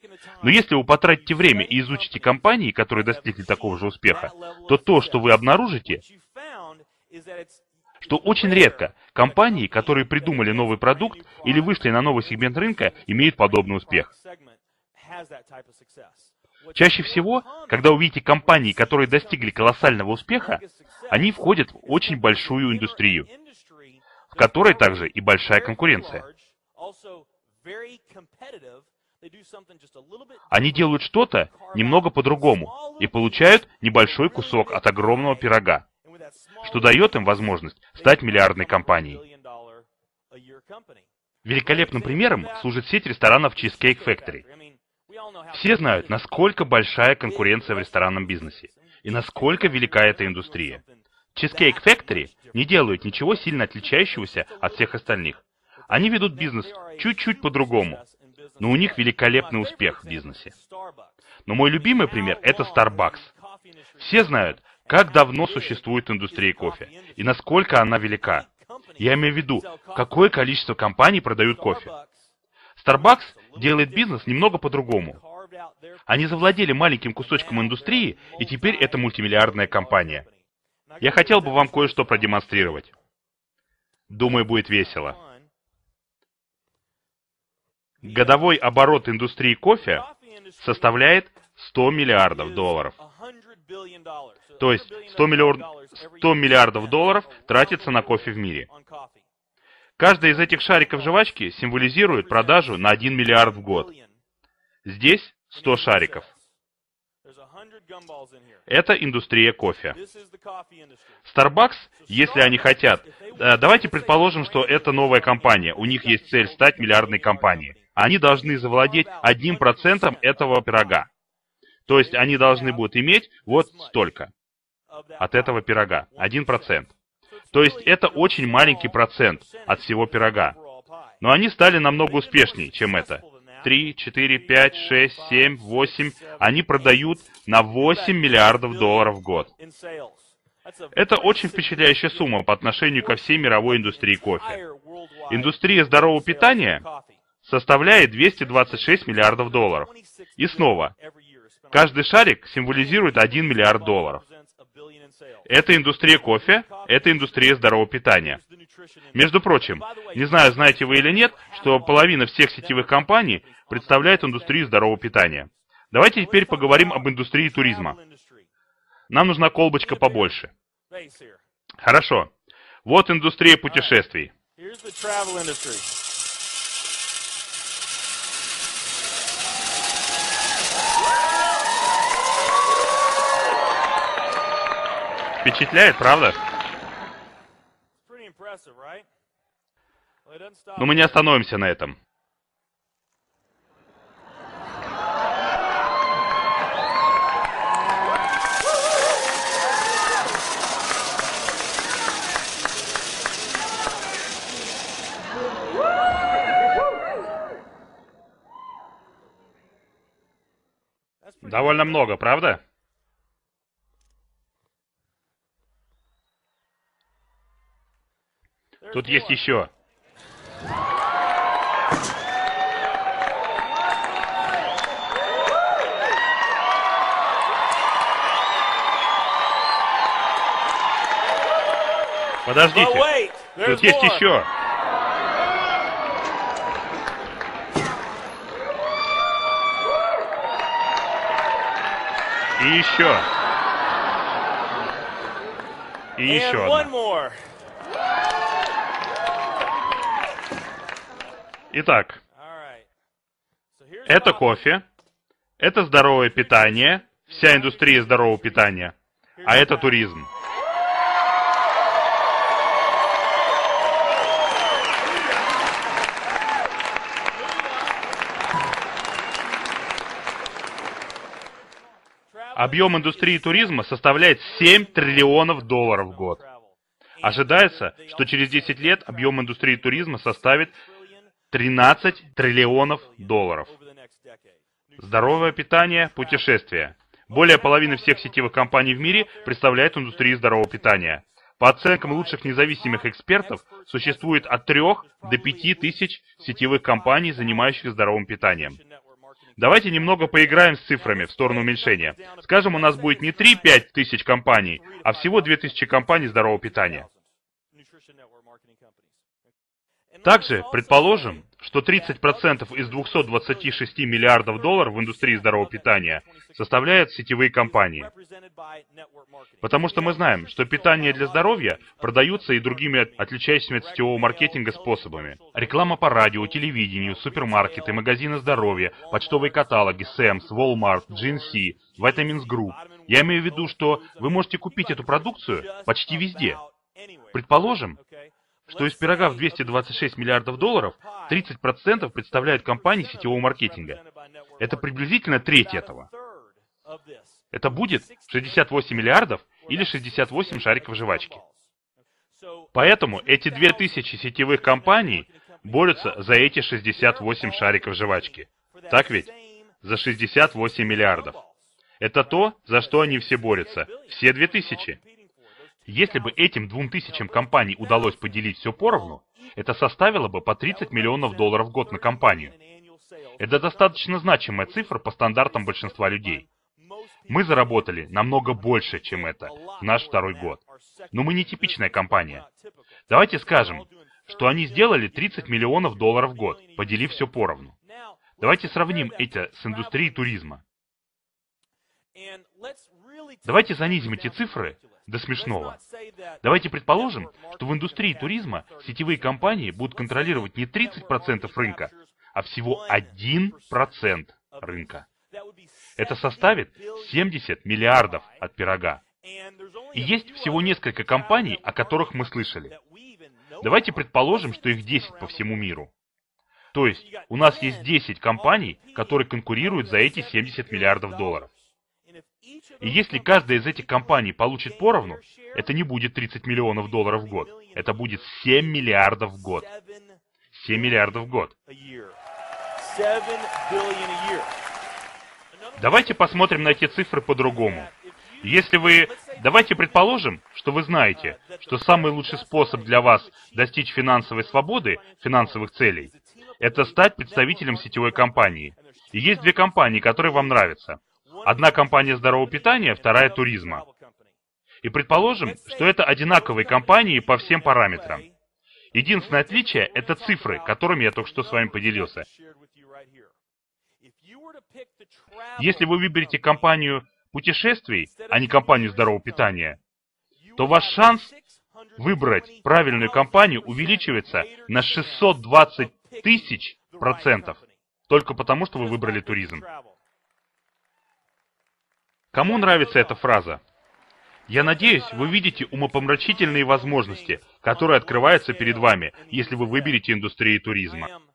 Но если вы потратите время и изучите компании, которые достигли такого же успеха, то, что вы обнаружите, что очень редко компании, которые придумали новый продукт или вышли на новый сегмент рынка, имеют подобный успех. Чаще всего, когда увидите компании, которые достигли колоссального успеха, они входят в очень большую индустрию, в которой также и большая конкуренция. Они делают что-то немного по-другому и получают небольшой кусок от огромного пирога, что дает им возможность стать миллиардной компанией. Великолепным примером служит сеть ресторанов Cheesecake Factory. Все знают, насколько большая конкуренция в ресторанном бизнесе и насколько велика эта индустрия. Cheesecake Factory не делают ничего сильно отличающегося от всех остальных. Они ведут бизнес чуть-чуть по-другому, но у них великолепный успех в бизнесе. Но мой любимый пример — это Starbucks. Все знают, как давно существует индустрия кофе и насколько она велика. Я имею в виду, какое количество компаний продают кофе. Starbucks делает бизнес немного по-другому. Они завладели маленьким кусочком индустрии, и теперь это мультимиллиардная компания. Я хотел бы вам кое-что продемонстрировать. Думаю, будет весело. Годовой оборот индустрии кофе составляет $100 миллиардов. То есть 100 миллиардов долларов тратится на кофе в мире. Каждый из этих шариков жвачки символизирует продажу на 1 миллиард в год. Здесь 100 шариков. Это индустрия кофе. Starbucks, если они хотят, давайте предположим, что это новая компания, у них есть цель стать миллиардной компанией. Они должны завладеть 1% этого пирога. То есть они должны будут иметь вот столько от этого пирога, 1%. То есть это очень маленький процент от всего пирога. Но они стали намного успешнее, чем это. 3, 4, 5, 6, 7, 8. Они продают на 8 миллиардов долларов в год. Это очень впечатляющая сумма по отношению ко всей мировой индустрии кофе. Индустрия здорового питания составляет 226 миллиардов долларов. И снова, каждый шарик символизирует 1 миллиард долларов. Это индустрия кофе, это индустрия здорового питания. Между прочим, не знаю, знаете вы или нет, что половина всех сетевых компаний представляет индустрию здорового питания. Давайте теперь поговорим об индустрии туризма. Нам нужна колбочка побольше. Хорошо. Вот индустрия путешествий. Впечатляет, правда? Но мы не остановимся на этом. Довольно много, правда? Тут есть еще. Подождите. Тут есть еще. И еще. И еще одна. Итак, это кофе, это здоровое питание, вся индустрия здорового питания, а это туризм. Объем индустрии туризма составляет 7 триллионов долларов в год. Ожидается, что через 10 лет объем индустрии туризма составит 13 триллионов долларов. Здоровое питание, путешествия. Более половины всех сетевых компаний в мире представляют индустрию здорового питания. По оценкам лучших независимых экспертов, существует от 3 до 5 тысяч сетевых компаний, занимающихся здоровым питанием. Давайте немного поиграем с цифрами в сторону уменьшения. Скажем, у нас будет не 3-5 тысяч компаний, а всего 2000 компаний здорового питания. Также предположим, что 30% из 226 миллиардов долларов в индустрии здорового питания составляют сетевые компании. Потому что мы знаем, что питание для здоровья продаются и другими отличающимися от сетевого маркетинга способами. Реклама по радио, телевидению, супермаркеты, магазины здоровья, почтовые каталоги, Sam's, Walmart, GNC, Vitamins Group. Я имею в виду, что вы можете купить эту продукцию почти везде. Предположим, что из пирога в 226 миллиардов долларов 30% представляют компании сетевого маркетинга. Это приблизительно треть этого. Это будет 68 миллиардов или 68 шариков жвачки. Поэтому эти 2000 сетевых компаний борются за эти 68 шариков жвачки. Так ведь? За 68 миллиардов. Это то, за что они все борются. Все 2000. Если бы этим 2000 компаний удалось поделить все поровну, это составило бы по 30 миллионов долларов в год на компанию. Это достаточно значимая цифра по стандартам большинства людей. Мы заработали намного больше, чем это, в наш второй год. Но мы не типичная компания. Давайте скажем, что они сделали 30 миллионов долларов в год, поделив все поровну. Давайте сравним это с индустрией туризма. Давайте занизим эти цифры до смешного. Давайте предположим, что в индустрии туризма сетевые компании будут контролировать не 30% рынка, а всего 1% рынка. Это составит 70 миллиардов от пирога. И есть всего несколько компаний, о которых мы слышали. Давайте предположим, что их 10 по всему миру. То есть у нас есть 10 компаний, которые конкурируют за эти 70 миллиардов долларов. И если каждая из этих компаний получит поровну, это не будет 30 миллионов долларов в год. Это будет 7 миллиардов в год. 7 миллиардов в год. Давайте посмотрим на эти цифры по-другому. Давайте предположим, что вы знаете, что самый лучший способ для вас достичь финансовой свободы, финансовых целей, это стать представителем сетевой компании. И есть две компании, которые вам нравятся. Одна компания здорового питания, вторая туризма. И предположим, что это одинаковые компании по всем параметрам. Единственное отличие – это цифры, которыми я только что с вами поделился. Если вы выберете компанию путешествий, а не компанию здорового питания, то ваш шанс выбрать правильную компанию увеличивается на 620 000%, только потому, что вы выбрали туризм. Кому нравится эта фраза? Я надеюсь, вы видите умопомрачительные возможности, которые открываются перед вами, если вы выберете индустрию туризма.